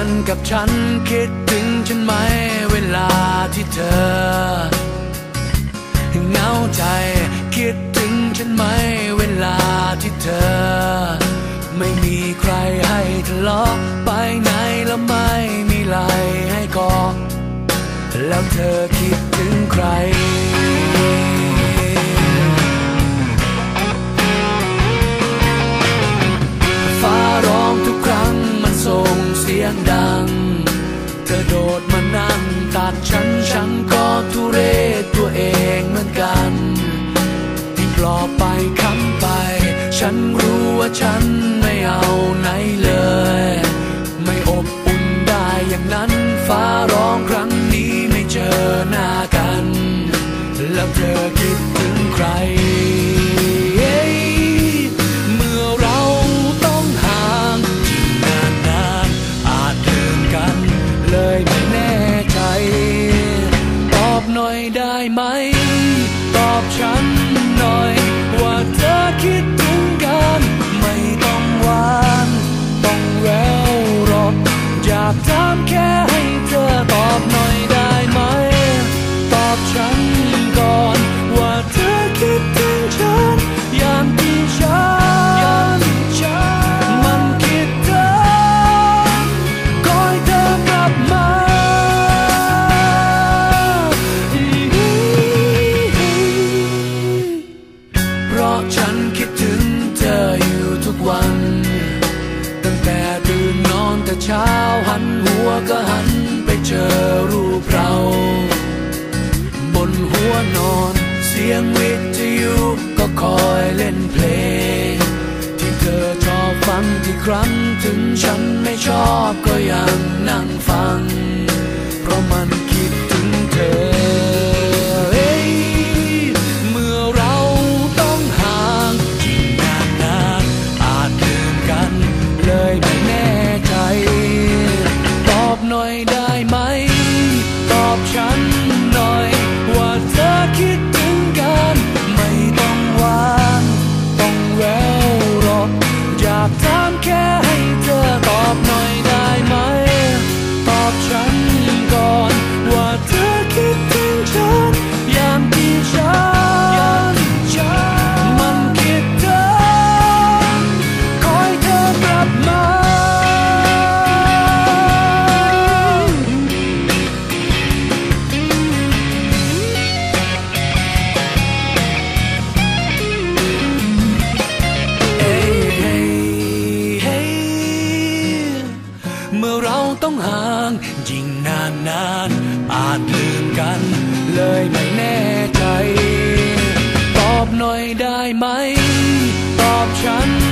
นกับฉันคิดถึงฉันไหมเวลาที่เธอเหงาใจคิดถึงฉันไหมเวลาที่เธอไม่มีใครให้ทะเลาะไปไหนแล้วไม่มีไหลให้กอดแล้วเธอคิดถึงใครฟ้าร้องทุกครั้งมันส่งเสียงดังเธอโดดมานั่งตัดฉันก็ทุเรศตัวเองเหมือนกันที่ปลอบไปค้ำไปฉันรู้ว่าฉันไม่เอาไหนเลยไม่อบอุ่นได้อย่างนั้นฟ้าร้องครั้งนี้ไม่เจอหน้ากันแล้วเธอคิดถึงใครเมื่อเราต้องห่างที่นานอาจลืมกันเลยไม่แน่ใจตอบหน่อยได้ไหมตอบฉันหน่อยว่าเธอคิดถึงกันไม่ต้องหวานต้องแววหรอกอยากถามแค่ให้เธอตอบหน่อยได้ไหมตอบฉันก่อนว่าเธอคิดถึงฉันอย่างที่ฉันมันคิดถึงคอยเธอกลับมาเพราะฉันคิดถึงเธออยู่ทุกวันตั้งแต่ตื่นนอนแต่เช้าหันหัวก็หันไปเจอรูปเราบนหัวนอนเสียงวิทยุก็คอยเล่นเพลงที่เธอชอบฟังที่ครั้งถึงฉันไม่ชอบก็ยังนั่งฟังเพราะมันคิดถึงเธอเมื่อเราต้องห่างยิ่งนานอาจลืมกันเลยไม่แน่ใจตอบหน่อยได้ไหมตอบฉันหน่อยว่าเธอคิดถึงกันไม่ต้องหวานต้องแววหรอกอยากถามแค่ให้เธอตอบหน่อยได้ไหมตอบฉันก่อนว่าเธอคิดถึงฉันอย่างที่ฉันมันคิดถึงคอยเธอกลับมาเมื่อเราต้องห่างยิ่งนานอาจลืมกันเลยไม่แน่ใจตอบหน่อยได้ไหมตอบฉัน